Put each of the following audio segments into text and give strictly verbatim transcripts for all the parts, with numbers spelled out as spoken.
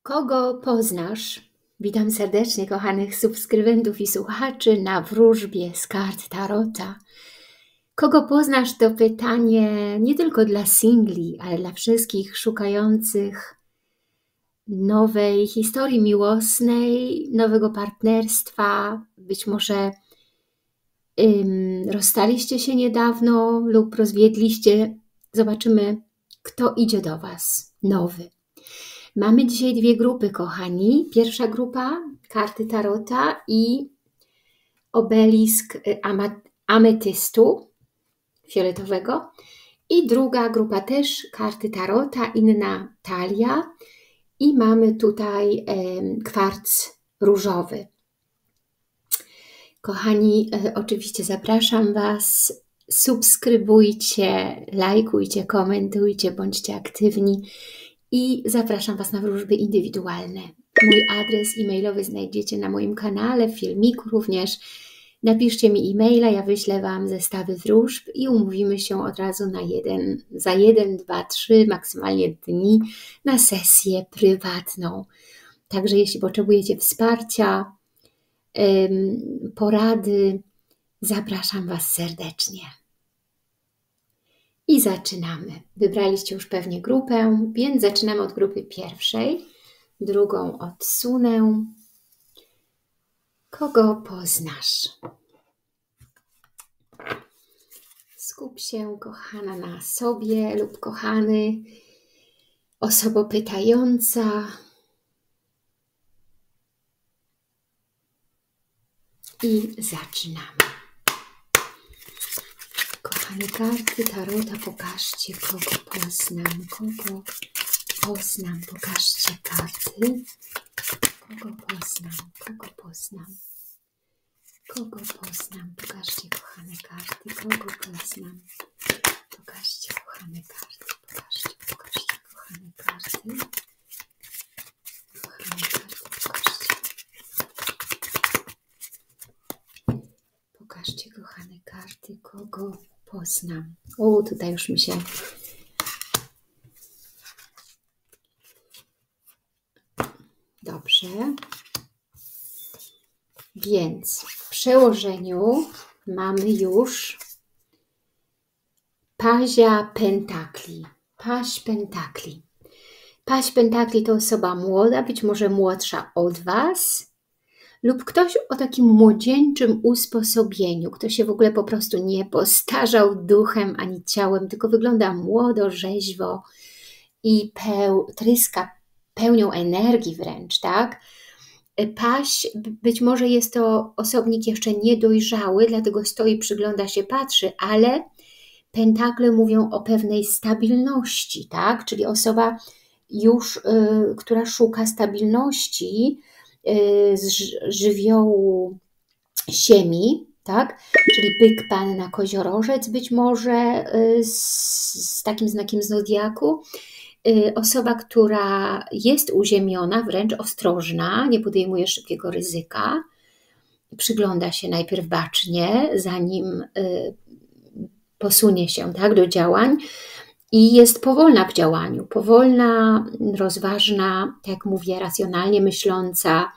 Kogo poznasz? Witam serdecznie kochanych subskrybentów i słuchaczy na wróżbie z kart Tarota. Kogo poznasz to pytanie nie tylko dla singli, ale dla wszystkich szukających nowej historii miłosnej, nowego partnerstwa. Być może ym, rozstaliście się niedawno lub rozwiedliście. Zobaczymy, kto idzie do Was nowy. Mamy dzisiaj dwie grupy, kochani. Pierwsza grupa, karty Tarota i obelisk ametystu fioletowego. I druga grupa też, karty Tarota, inna talia. I mamy tutaj e, kwarc różowy. Kochani, e, oczywiście zapraszam Was. Subskrybujcie, lajkujcie, komentujcie, bądźcie aktywni. I zapraszam Was na wróżby indywidualne. Mój adres e-mailowy znajdziecie na moim kanale, w filmiku również. Napiszcie mi e-maila, ja wyślę Wam zestawy wróżb i umówimy się od razu na jeden, za jeden, dwa, trzy maksymalnie dni na sesję prywatną. Także jeśli potrzebujecie wsparcia, ym, porady, zapraszam Was serdecznie. I zaczynamy. Wybraliście już pewnie grupę, więc zaczynamy od grupy pierwszej. Drugą odsunę. Kogo poznasz? Skup się, kochana, na sobie lub kochany, osoba pytająca. I zaczynamy. Kochane karty Tarota, pokażcie, kogo poznam, kogo poznam, pokażcie karty, kogo poznam, kogo poznam, kogo poznam, pokażcie, kochane karty, kogo poznam, pokażcie, kochane karty, pokażcie, pokażcie, kochane karty, kochane karty, pokażcie, pokażcie, kochane karty, kogo poznam. O, tutaj już mi się dobrze. Więc w przełożeniu mamy już Pazia Pentakli. Paź Pentakli. Paź Pentakli to osoba młoda, być może młodsza od Was, lub ktoś o takim młodzieńczym usposobieniu, kto się w ogóle po prostu nie postarzał duchem ani ciałem, tylko wygląda młodo, rzeźwo i peł, tryska pełnią energii wręcz, tak? Paź, być może jest to osobnik jeszcze niedojrzały, dlatego stoi, przygląda się, patrzy, ale pentakle mówią o pewnej stabilności, tak? Czyli osoba już, y, która szuka stabilności, z żywiołu ziemi, tak? Czyli byk, panna, koziorożec być może z, z takim znakiem zodiaku. Osoba, która jest uziemiona, wręcz ostrożna, nie podejmuje szybkiego ryzyka, przygląda się najpierw bacznie, zanim posunie się, tak, do działań. I jest powolna w działaniu, powolna, rozważna, tak jak mówię, racjonalnie myśląca.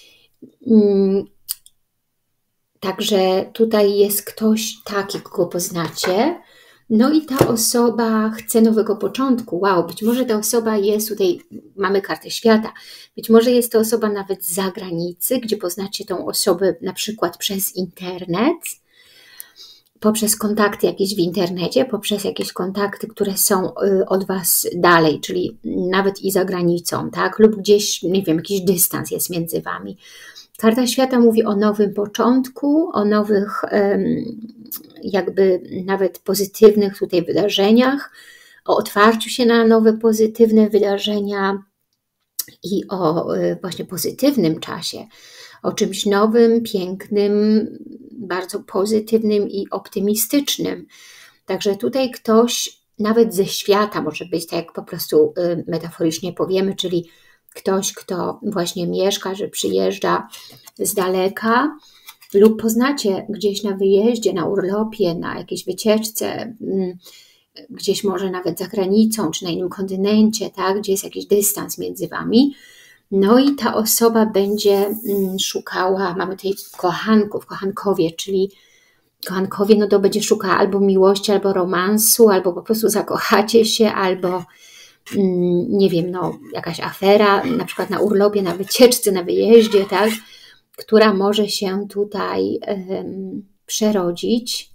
Także tutaj jest ktoś taki, kogo poznacie. No i ta osoba chce nowego początku. Wow, być może ta osoba jest, tutaj mamy kartę świata, być może jest to osoba nawet z zagranicy, gdzie poznacie tą osobę na przykład przez internet, poprzez kontakty jakieś w internecie, poprzez jakieś kontakty, które są od Was dalej, czyli nawet i za granicą, tak? Lub gdzieś, nie wiem, jakiś dystans jest między Wami. Karta świata mówi o nowym początku, o nowych jakby nawet pozytywnych tutaj wydarzeniach, o otwarciu się na nowe pozytywne wydarzenia i o właśnie pozytywnym czasie, o czymś nowym, pięknym, bardzo pozytywnym i optymistycznym. Także tutaj ktoś nawet ze świata może być, tak jak po prostu metaforycznie powiemy, czyli ktoś, kto właśnie mieszka, że przyjeżdża z daleka lub poznacie gdzieś na wyjeździe, na urlopie, na jakiejś wycieczce, gdzieś może nawet za granicą, czy na innym kontynencie, tak, gdzie jest jakiś dystans między Wami. No i ta osoba będzie szukała, mamy tutaj kochanków, kochankowie, czyli kochankowie, no to będzie szukała albo miłości, albo romansu, albo po prostu zakochacie się, albo nie wiem, no jakaś afera, na przykład na urlopie, na wycieczce, na wyjeździe, tak, która może się tutaj um, przerodzić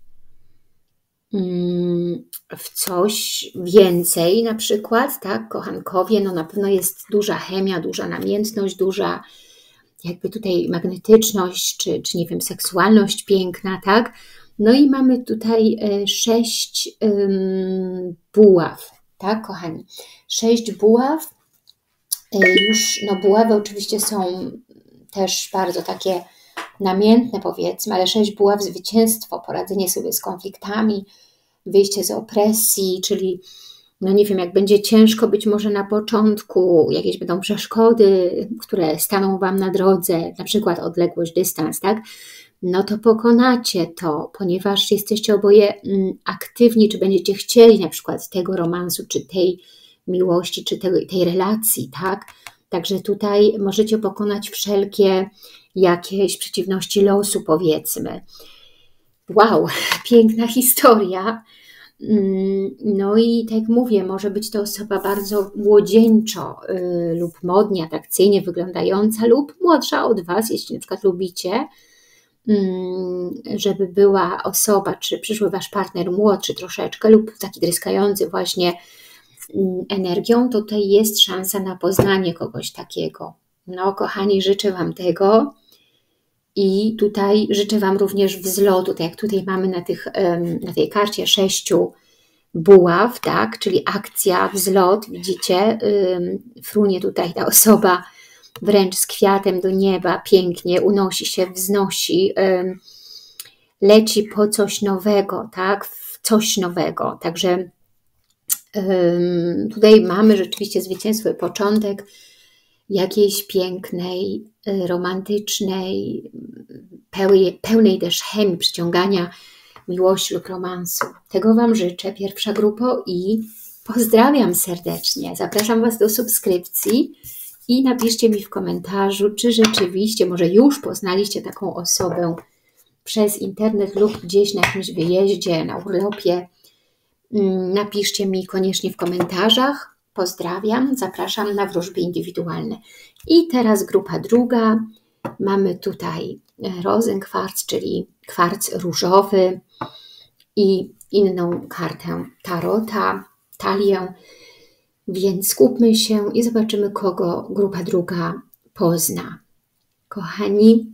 um, w coś więcej, na przykład, tak, kochankowie, no na pewno jest duża chemia, duża namiętność, duża jakby tutaj magnetyczność, czy, czy nie wiem, seksualność piękna, tak, no i mamy tutaj e, sześć um, buław, tak, kochani, sześć buław, e, już, no buławy oczywiście są też bardzo takie namiętne, powiedzmy, ale sześć buław, zwycięstwo, poradzenie sobie z konfliktami, wyjście z opresji, czyli no nie wiem, jak będzie ciężko być może na początku, jakieś będą przeszkody, które staną Wam na drodze, na przykład odległość, dystans, tak? No to pokonacie to, ponieważ jesteście oboje aktywni, czy będziecie chcieli na przykład tego romansu, czy tej miłości, czy tej, tej relacji, tak? Także tutaj możecie pokonać wszelkie jakieś przeciwności losu, powiedzmy. Wow, piękna historia. No i tak jak mówię, może być to osoba bardzo młodzieńczo y, lub modnie, atrakcyjnie wyglądająca lub młodsza od Was, jeśli na przykład lubicie, y, żeby była osoba, czy przyszły Wasz partner młodszy troszeczkę lub taki tryskający właśnie y, energią, to tutaj jest szansa na poznanie kogoś takiego. No kochani, życzę Wam tego. I tutaj życzę Wam również wzlotu, tak jak tutaj mamy na, tych, na tej karcie sześciu buław, tak, czyli akcja, wzlot, widzicie, frunie tutaj ta osoba wręcz z kwiatem do nieba, pięknie, unosi się, wznosi, leci po coś nowego, tak, w coś nowego, także tutaj mamy rzeczywiście zwycięstwo i początek jakiejś pięknej, romantycznej, pełnej, pełnej też chemii, przyciągania miłości lub romansu. Tego Wam życzę, pierwsza grupo, i pozdrawiam serdecznie. Zapraszam Was do subskrypcji i napiszcie mi w komentarzu, czy rzeczywiście, może już poznaliście taką osobę przez internet lub gdzieś na jakimś wyjeździe, na urlopie. Napiszcie mi koniecznie w komentarzach. Pozdrawiam, zapraszam na wróżby indywidualne. I teraz grupa druga. Mamy tutaj rozenkwarc, czyli kwarc różowy i inną kartę tarota, talię. Więc skupmy się i zobaczymy, kogo grupa druga pozna. Kochani,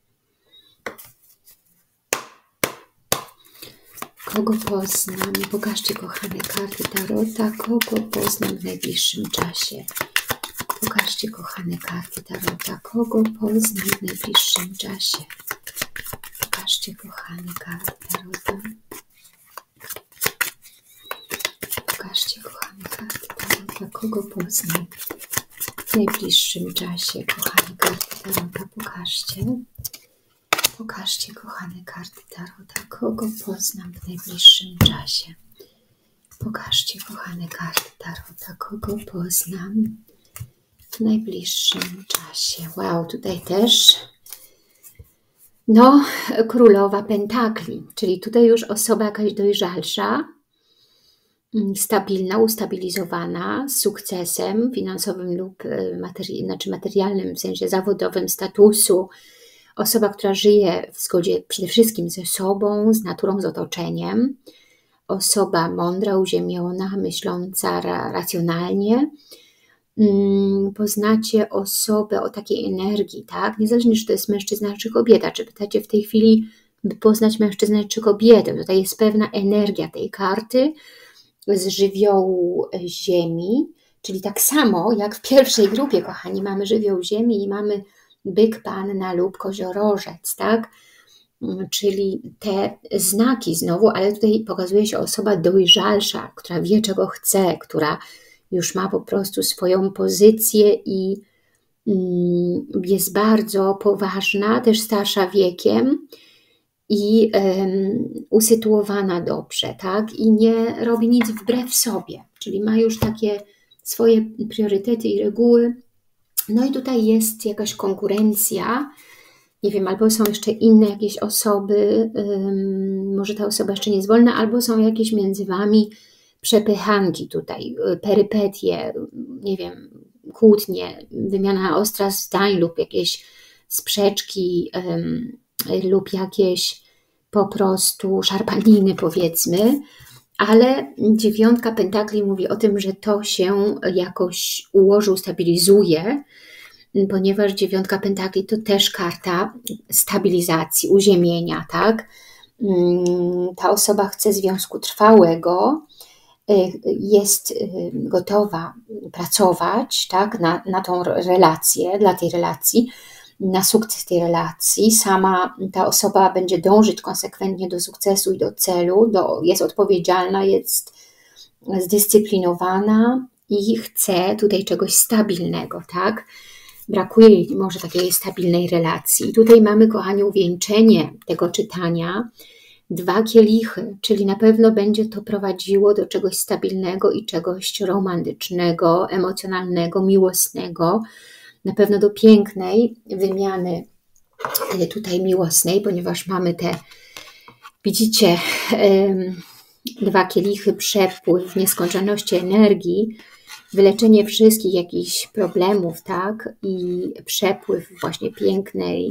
kogo poznam? Pokażcie, kochane, karty tarota. Kogo poznam w najbliższym czasie? Pokażcie, kochane, karty tarota. Kogo poznam w najbliższym czasie? Pokażcie, kochane, karty tarota. Pokażcie, kochane, karty tarota. Kogo poznam w najbliższym czasie? Kochane, karty tarota, pokażcie. Pokażcie, kochane, karty tarota. Kogo poznam w najbliższym czasie? Pokażcie, kochane, karty tarota. Kogo poznam w najbliższym czasie? Wow, tutaj też no, królowa pentakli, czyli tutaj już osoba jakaś dojrzalsza, stabilna, ustabilizowana, z sukcesem finansowym lub materi znaczy materialnym, w sensie zawodowym, statusu. Osoba, która żyje w zgodzie przede wszystkim ze sobą, z naturą, z otoczeniem. Osoba mądra, uziemiona, myśląca ra racjonalnie. Poznacie osobę o takiej energii, tak? Niezależnie, czy to jest mężczyzna, czy kobieta. Czy pytacie w tej chwili, by poznać mężczyznę, czy kobietę? Tutaj jest pewna energia tej karty z żywiołu ziemi, czyli tak samo jak w pierwszej grupie, kochani, mamy żywioł ziemi i mamy byk, panna lub koziorożec, tak? Czyli te znaki znowu, ale tutaj pokazuje się osoba dojrzalsza, która wie, czego chce, która już ma po prostu swoją pozycję i jest bardzo poważna, też starsza wiekiem i um, usytuowana dobrze, tak? I nie robi nic wbrew sobie, czyli ma już takie swoje priorytety i reguły No i tutaj jest jakaś konkurencja, nie wiem, albo są jeszcze inne jakieś osoby, ym, może ta osoba jeszcze nie jest wolna, albo są jakieś między Wami przepychanki tutaj, y, perypetie, nie wiem, kłótnie, wymiana ostra zdań lub jakieś sprzeczki ym, lub jakieś po prostu szarpaniny, powiedzmy, ale dziewiątka pentakli mówi o tym, że to się jakoś ułoży, ustabilizuje, ponieważ dziewiątka pentakli to też karta stabilizacji, uziemienia, tak? Ta osoba chce związku trwałego, jest gotowa pracować, tak, na, na tą relację, dla tej relacji, na sukces tej relacji. Sama ta osoba będzie dążyć konsekwentnie do sukcesu i do celu, do, jest odpowiedzialna, jest zdyscyplinowana i chce tutaj czegoś stabilnego, tak? Brakuje jej może takiej stabilnej relacji. I tutaj mamy, kochani, uwieńczenie tego czytania, dwa kielichy, czyli na pewno będzie to prowadziło do czegoś stabilnego i czegoś romantycznego, emocjonalnego, miłosnego, na pewno do pięknej wymiany tutaj miłosnej, ponieważ mamy te, widzicie, dwa kielichy, przepływ w nieskończoności energii, wyleczenie wszystkich jakichś problemów, tak, i przepływ właśnie pięknej,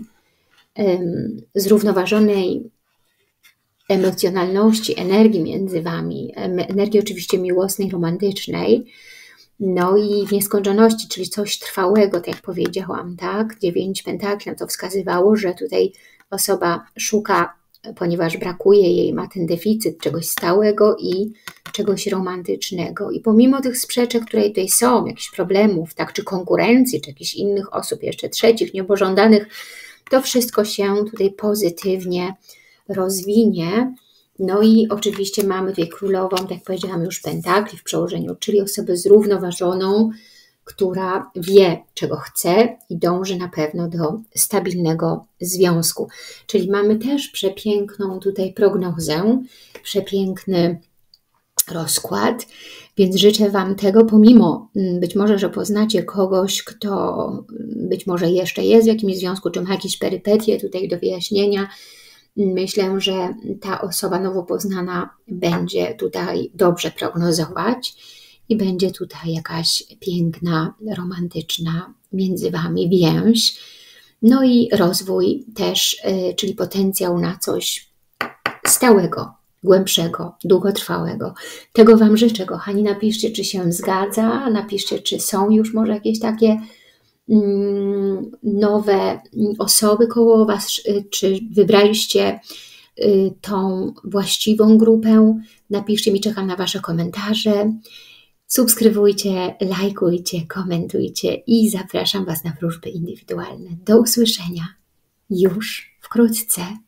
zrównoważonej emocjonalności, energii między Wami, energii oczywiście miłosnej, romantycznej, no i w nieskończoności, czyli coś trwałego, tak jak powiedziałam, tak? Dziewięć pentakli to wskazywało, że tutaj osoba szuka, ponieważ brakuje jej, ma ten deficyt czegoś stałego i czegoś romantycznego. I pomimo tych sprzeczek, które tutaj są, jakichś problemów, tak, czy konkurencji, czy jakichś innych osób, jeszcze trzecich, niepożądanych, to wszystko się tutaj pozytywnie rozwinie. No i oczywiście mamy tutaj królową, tak jak powiedziałam już, pentakli w przełożeniu, czyli osobę zrównoważoną, która wie, czego chce i dąży na pewno do stabilnego związku. Czyli mamy też przepiękną tutaj prognozę, przepiękny rozkład, więc życzę Wam tego, pomimo być może, że poznacie kogoś, kto być może jeszcze jest w jakimś związku, czy ma jakieś perypetie tutaj do wyjaśnienia. Myślę, że ta osoba nowo poznana będzie tutaj dobrze prognozować i będzie tutaj jakaś piękna, romantyczna między Wami więź. No i rozwój też, czyli potencjał na coś stałego, głębszego, długotrwałego. Tego Wam życzę, kochani. Napiszcie, czy się zgadza, napiszcie, czy są już może jakieś takie nowe osoby koło Was, czy wybraliście tą właściwą grupę. Napiszcie mi, czekam na Wasze komentarze. Subskrybujcie, lajkujcie, komentujcie i zapraszam Was na wróżby indywidualne. Do usłyszenia już wkrótce.